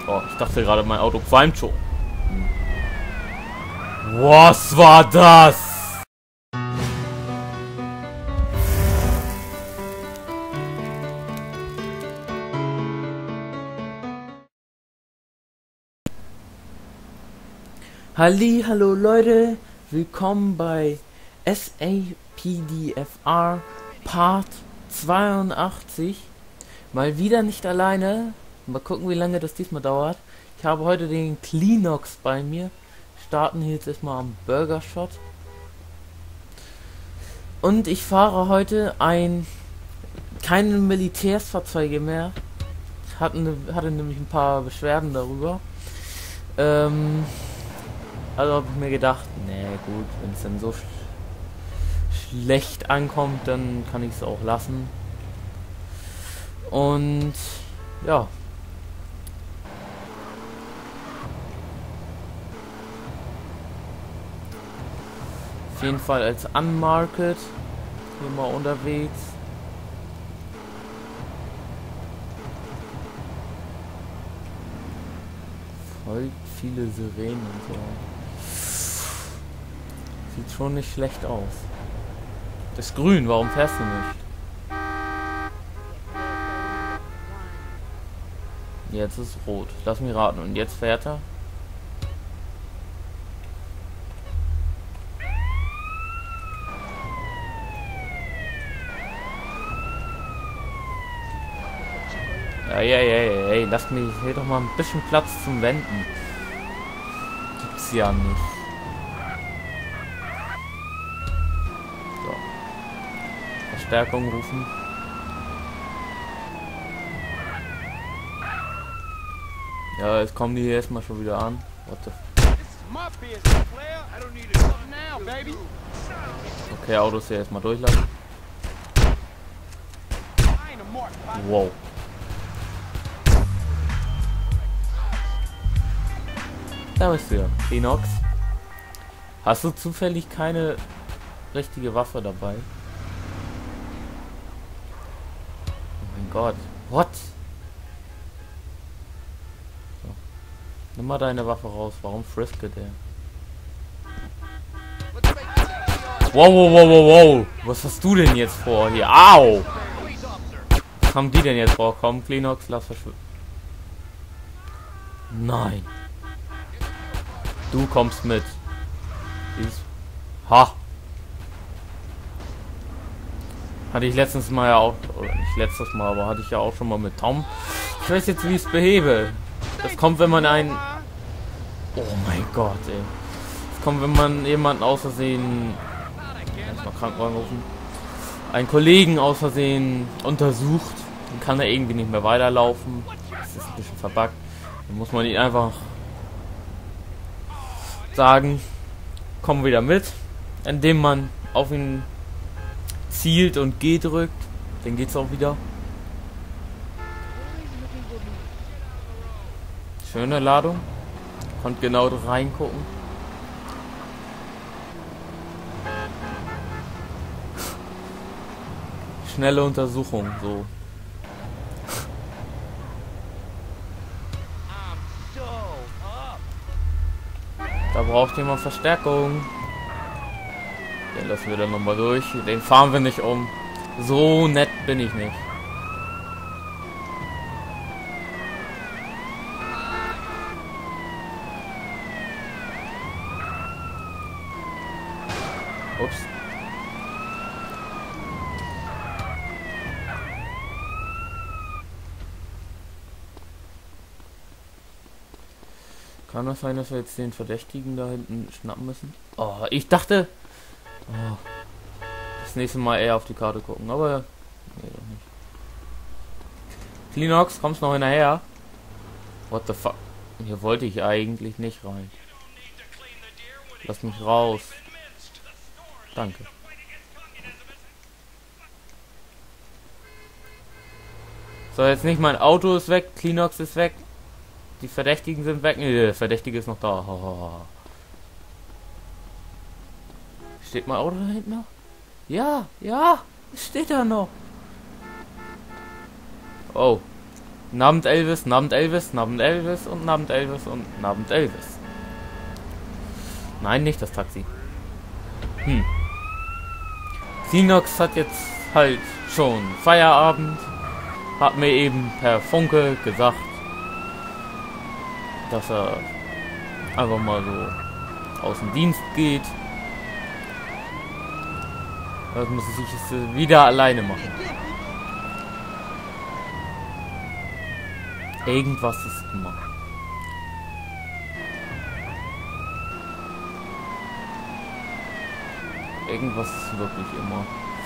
Oh, ich dachte gerade, mein Auto qualmt schon. Was war das? Hallo Leute, willkommen bei SAPDFR Part 82. Mal wieder nicht alleine. Mal gucken, wie lange das diesmal dauert. Ich habe heute den Cleanox bei mir. Starten hier jetzt erstmal am Burger Shot. Und ich fahre heute keine Militärsfahrzeuge mehr. Ich hatte nämlich ein paar Beschwerden darüber. Also habe ich mir gedacht, nee gut, wenn es dann so schlecht ankommt, dann kann ich es auch lassen. Und ja. Auf jeden Fall als Unmarket hier mal unterwegs. Voll viele Sirenen und so. Sieht schon nicht schlecht aus. Das ist grün, warum fährst du nicht? Jetzt ist rot. Lass mich raten. Und jetzt fährt er? Ey, lass mich hier doch mal ein bisschen Platz zum Wenden. Gibt's ja nicht. So. Verstärkung rufen. Ja, jetzt kommen die hier erstmal schon wieder an. What the Okay, Autos hier erstmal durchlassen. Wow. Da bist du ja, Cleanox. Hast du zufällig keine richtige Waffe dabei? Oh mein Gott. What? So. Nimm mal deine Waffe raus. Warum frisket der? Wow. Was hast du denn jetzt vor hier? Au! Was haben die denn jetzt vor? Komm, Cleanox, lass verschwinden. Nein. Du kommst mit. Ha! Hatte ich letztens mal ja auch, oder nicht letztes Mal, aber hatte ich ja auch schon mal mit Tom. Ich weiß jetzt, wie ich es behebe. Das kommt, wenn man einen... Oh mein Gott, ey. Das kommt, wenn man jemanden aus Versehen... Erstmal Krankenwagen rufen. Einen Kollegen aus Versehen untersucht. Dann kann er irgendwie nicht mehr weiterlaufen. Das ist ein bisschen verbuggt. Dann muss man ihn einfach sagen, komm wieder mit, indem man auf ihn zielt und G drückt, dann geht's auch wieder. Schöne Ladung, konnte genau reingucken. Schnelle Untersuchung, so. Da braucht jemand Verstärkung. Den lassen wir dann nochmal durch. Den fahren wir nicht um. So nett bin ich nicht. Ups. Kann das sein, dass wir jetzt den Verdächtigen da hinten schnappen müssen? Oh, ich dachte... Oh, das nächste Mal eher auf die Karte gucken, aber... Nee, doch nicht. Cleanox, kommst noch hinterher? What the fuck? Hier wollte ich eigentlich nicht rein. Lass mich raus. Danke. So, jetzt nicht mein Auto ist weg, Cleanox ist weg. Die Verdächtigen sind weg. Nee, der Verdächtige ist noch da. Steht mein Auto da hinten noch? Ja, es steht da noch. Oh. Nabend Elvis, Nabend Elvis, Nabend Elvis und Nabend Elvis und Nabend Elvis. Nein, nicht das Taxi. Xenox hat jetzt halt schon Feierabend. Hat mir eben per Funke gesagt, dass er einfach mal so aus dem Dienst geht. Das muss ich jetzt wieder alleine machen. Irgendwas ist immer. Irgendwas ist wirklich immer.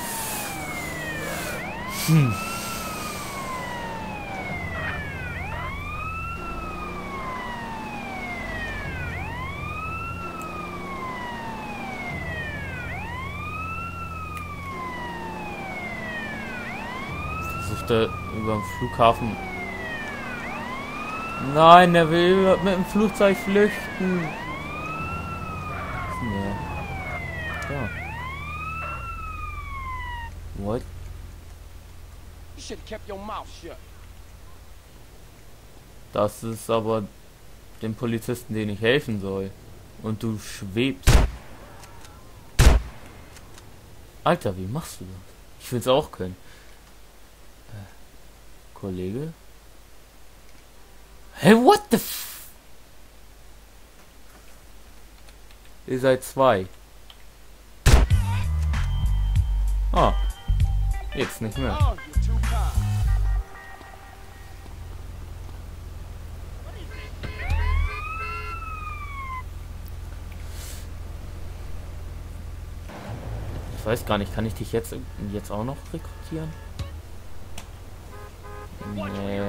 Versuchte über den Flughafen. Nein, er will mit dem Flugzeug flüchten. Nee. Ja. What? Das ist aber dem Polizisten, den ich helfen soll. Und du schwebst. Alter, wie machst du das? Ich will's auch können. Kollege? Hey, what the f... Ihr seid zwei. Ah. Jetzt nicht mehr. Ich weiß gar nicht, kann ich dich jetzt auch noch rekrutieren? Nee.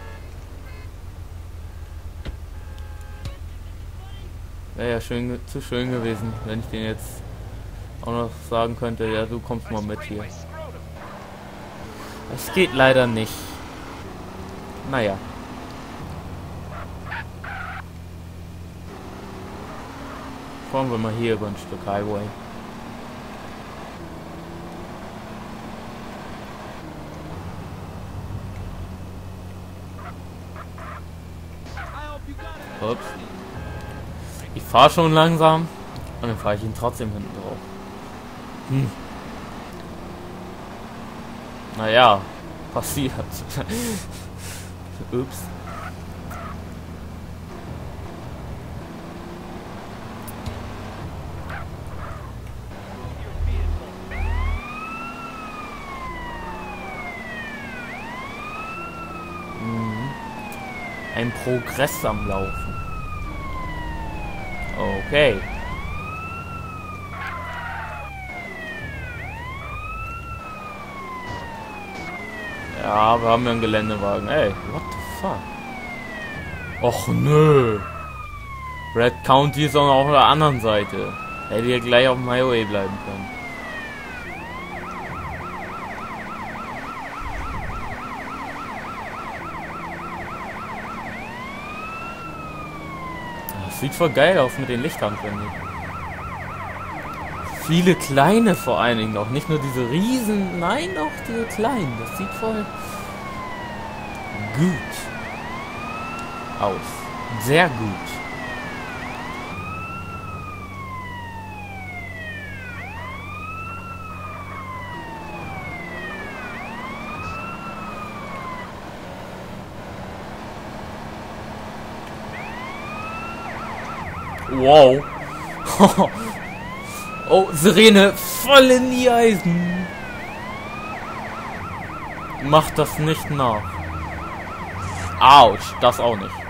Wäre ja zu schön gewesen, wenn ich den jetzt auch noch sagen könnte, ja, du kommst mal mit hier. Es geht leider nicht. Naja. Fahren wir mal hier über ein Stück Highway. Ups. Ich fahre schon langsam und dann fahre ich ihn trotzdem hinten drauf. Naja, passiert. Ups. Ein Progress am Laufen. Okay. Ja, wir haben ja einen Geländewagen. Ey, what the fuck? Och nö. Red County ist auch noch auf der anderen Seite. Hätte hier gleich auf dem Highway bleiben können. Das sieht voll geil aus mit den Lichtern, finde ich. Viele kleine vor allen Dingen noch. Nicht nur diese riesen, nein, auch diese kleinen. Das sieht voll gut aus. Sehr gut. Wow. Oh, Sirene, voll in die Eisen. Macht das nicht nach. Autsch, das auch nicht.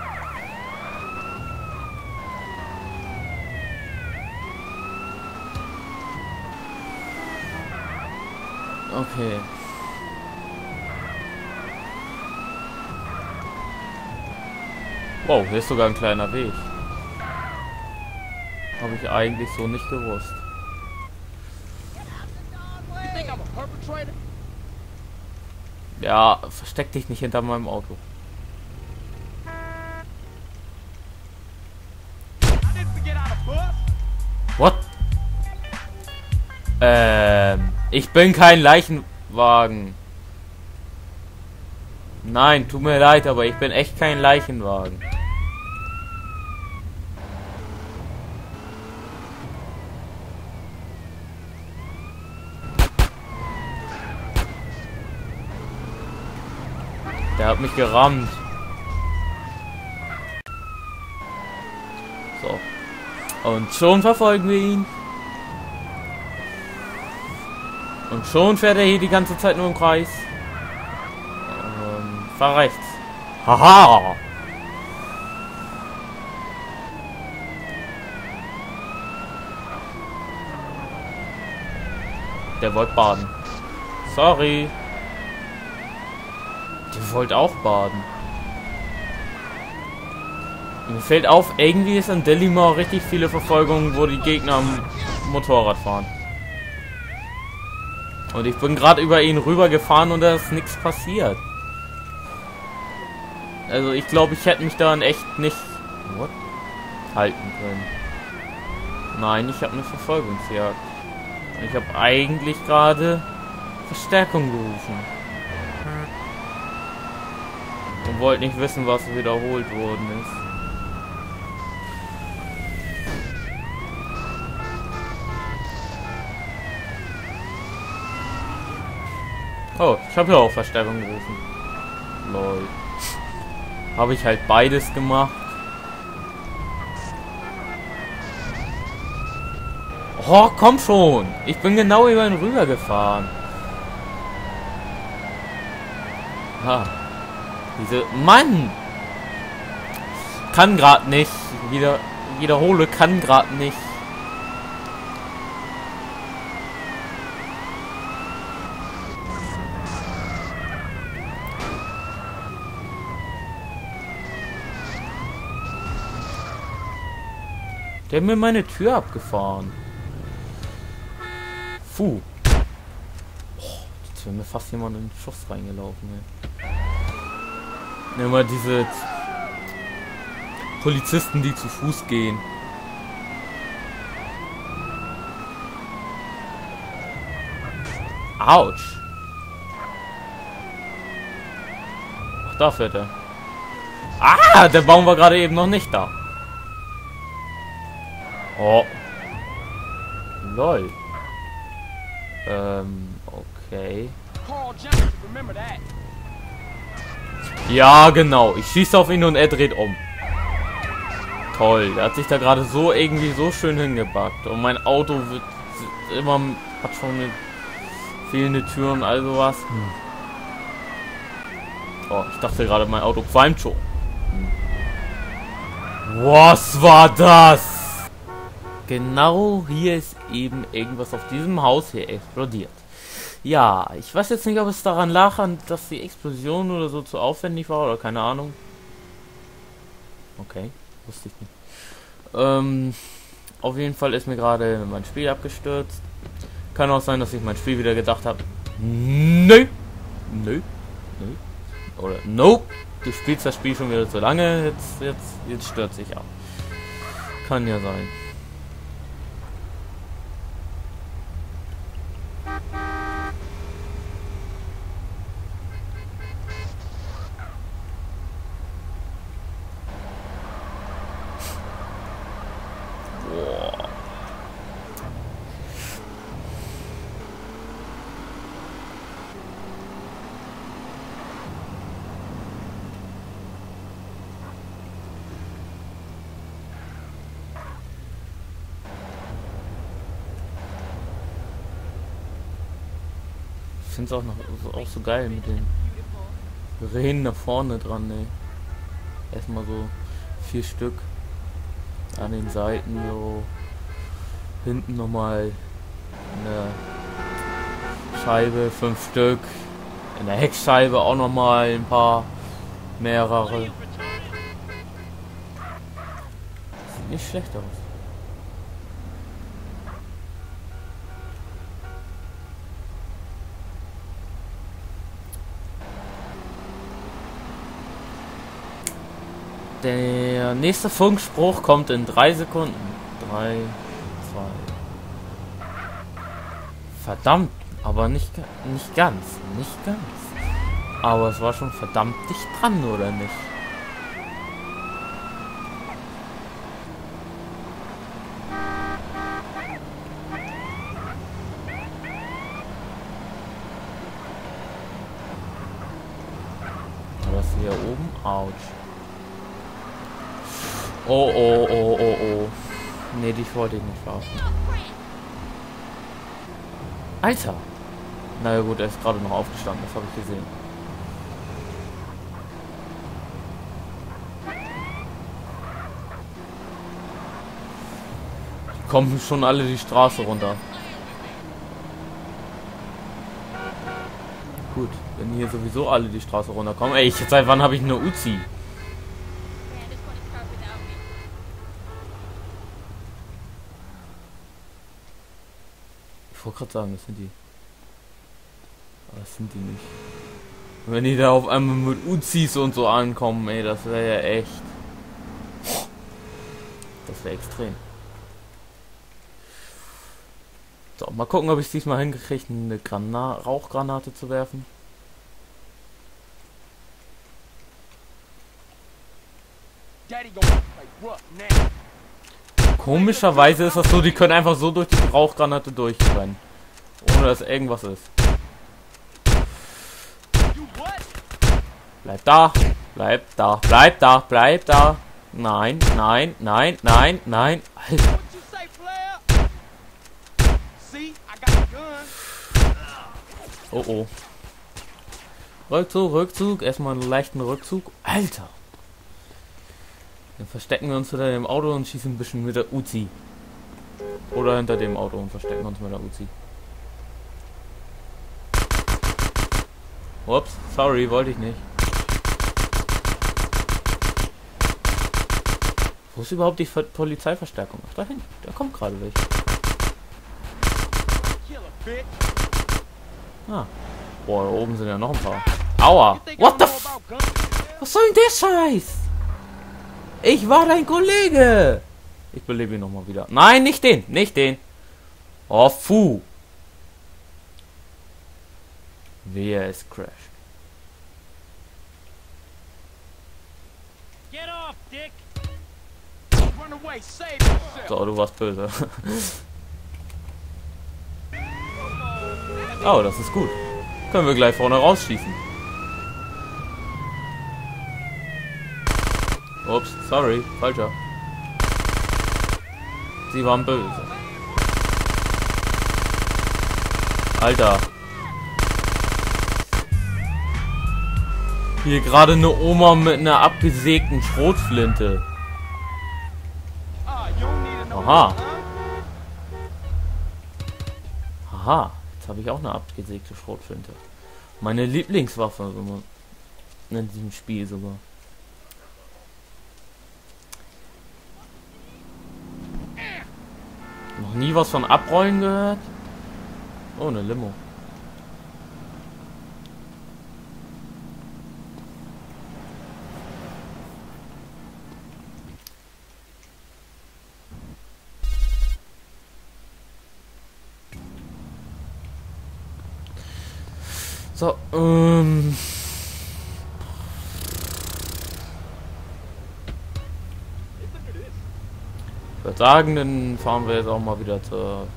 Okay. Wow, hier ist sogar ein kleiner Weg. Habe ich eigentlich so nicht gewusst. Ja, versteck dich nicht hinter meinem Auto. What? Ich bin kein Leichenwagen. Nein, tut mir leid, aber ich bin echt kein Leichenwagen. Der hat mich gerammt. So. Und schon verfolgen wir ihn. Und schon fährt er hier die ganze Zeit nur im Kreis. Fahr rechts. Haha! Der wollte baden. Sorry. Der wollte auch baden. Mir fällt auf, irgendwie ist an Delimor richtig viele Verfolgungen, wo die Gegner am Motorrad fahren. Und ich bin gerade über ihn rüber gefahren und da ist nichts passiert. Also ich glaube, ich hätte mich daran echt nicht halten können. Nein, ich habe eine Verfolgungsjagd. Ich habe eigentlich gerade Verstärkung gerufen. Und wollte nicht wissen, was wiederholt worden ist. Oh, ich habe ja auch Verstärkung gerufen. Lol. Habe ich halt beides gemacht. Oh, komm schon. Ich bin genau über ihn rüber gefahren. Ha. Diese... Mann! Kann gerade nicht. Wiederhole, kann gerade nicht. Der hat mir meine Tür abgefahren. Puh. Oh, jetzt wäre mir fast jemand in den Schuss reingelaufen. Ey. Immer diese Polizisten, die zu Fuß gehen. Autsch. Ach, da fährt er. Ah, der Baum war gerade eben noch nicht da. Oh. Lol. Okay. Ja, genau. Ich schieße auf ihn und er dreht um. Toll. Der hat sich da gerade so irgendwie so schön hingebackt. Und mein Auto wird immer... hat schon eine fehlende Türen, also was. Oh, ich dachte gerade, mein Auto qualmt schon. Was war das? Genau hier ist eben irgendwas auf diesem Haus hier explodiert. Ja, ich weiß jetzt nicht, ob es daran lag, dass die Explosion oder so zu aufwendig war oder keine Ahnung. Okay, wusste ich nicht. Auf jeden Fall ist mir gerade mein Spiel abgestürzt. Kann auch sein, dass ich mein Spiel wieder gedacht habe. Nö. Oder nope. Du spielst das Spiel schon wieder zu lange. Jetzt stürzt sich ab. Kann ja sein. Ich finde es auch so geil mit den Rähen da vorne dran, ey. Erstmal so 4 Stück an den Seiten, so hinten nochmal eine Scheibe, 5 Stück, in der Heckscheibe auch nochmal ein paar, mehrere. Sieht nicht schlecht aus. Der nächste Funkspruch kommt in 3 Sekunden. 3, 2. Verdammt, aber nicht ganz. Aber es war schon verdammt dicht dran, oder nicht? Was hier oben? Autsch. Oh, oh, oh, oh, oh. Nee, dich wollte ich nicht verarschen. Alter! Na ja gut, er ist gerade noch aufgestanden, das habe ich gesehen. Die kommen schon alle die Straße runter. Gut, wenn hier sowieso alle die Straße runterkommen. Ey, seit wann habe ich eine Uzi? Ich wollte gerade sagen, das sind die. Aber das sind die nicht. Wenn die da auf einmal mit Uzis und so ankommen, ey, das wäre ja echt. Das wäre extrem. So, mal gucken, ob ich es diesmal hingekriegt, eine Rauchgranate zu werfen. Komischerweise ist das so, die können einfach so durch die Rauchgranate durchrennen. Ohne dass irgendwas ist. Bleib da, bleib da, bleib da, bleib da. Nein, nein, nein, nein, nein. Alter. Oh oh. Rückzug, Rückzug. Erstmal einen leichten Rückzug. Alter. Dann verstecken wir uns hinter dem Auto und schießen ein bisschen mit der Uzi. Oder hinter dem Auto und verstecken uns mit der Uzi. Ups, sorry, wollte ich nicht. Wo ist überhaupt die Polizeiverstärkung? Ach, da hinten. Da kommt gerade welche. Ah. Boah, da oben sind ja noch ein paar. Aua! What the f... Was soll denn der Scheiß? Ich war dein Kollege! Ich belebe ihn nochmal wieder. Nein, nicht den! Nicht den! Oh, fu! Wer ist Crash? So, du warst böse. Oh, das ist gut. Können wir gleich vorne rausschießen. Ups, sorry, falscher. Sie waren böse. Alter. Hier gerade eine Oma mit einer abgesägten Schrotflinte. Aha. Aha. Jetzt habe ich auch eine abgesägte Schrotflinte. Meine Lieblingswaffe in diesem Spiel sogar. Noch nie was von Abrollen gehört? Oh, eine Limo. So, ich würde sagen, dann fahren wir jetzt auch mal wieder zur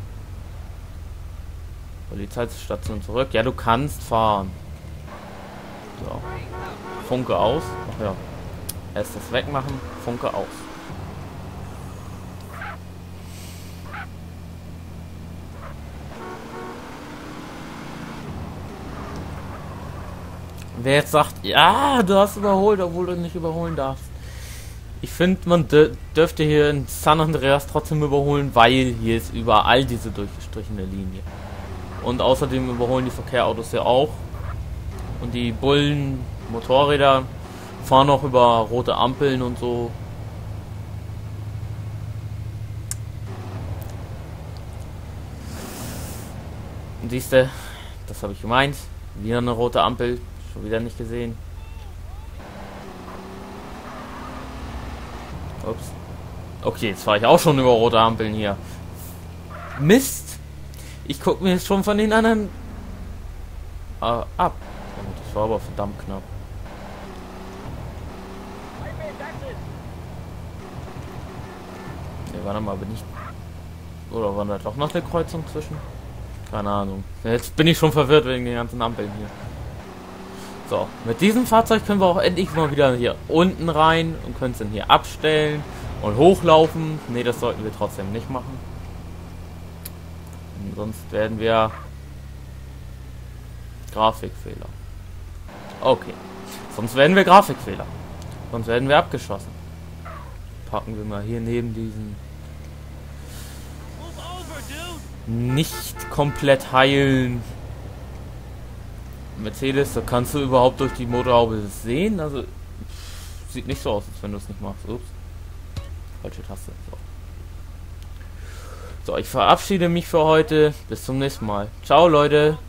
Polizeistation zurück. Ja, du kannst fahren. So. Funke aus. Ach ja. Erst das wegmachen. Funke aus. Wer jetzt sagt, ja, du hast überholt, obwohl du nicht überholen darfst. Ich finde, man dürfte hier in San Andreas trotzdem überholen, weil hier ist überall diese durchgestrichene Linie. Und außerdem überholen die Verkehrsautos ja auch. Und die Bullen, Motorräder fahren auch über rote Ampeln und so. Und siehst du, das habe ich gemeint. Wieder eine rote Ampel. Schon wieder nicht gesehen. Ups. Okay, jetzt fahre ich auch schon über rote Ampeln hier. Mist! Ich gucke mir jetzt schon von den anderen ab. Und das war aber verdammt knapp. Ne, warte mal, bin ich... Oder war da doch noch eine Kreuzung zwischen? Keine Ahnung. Jetzt bin ich schon verwirrt wegen den ganzen Ampeln hier. So, mit diesem Fahrzeug können wir auch endlich mal wieder hier unten rein und können es dann hier abstellen und hochlaufen. Ne, das sollten wir trotzdem nicht machen. Sonst werden wir... Grafikfehler. Okay. Sonst werden wir Grafikfehler. Sonst werden wir abgeschossen. Packen wir mal hier neben diesen... Nicht komplett heilen. Mercedes, da kannst du überhaupt durch die Motorhaube sehen. Also sieht nicht so aus, als wenn du es nicht machst. Ups. Falsche Taste. So, ich verabschiede mich für heute. Bis zum nächsten Mal. Ciao, Leute.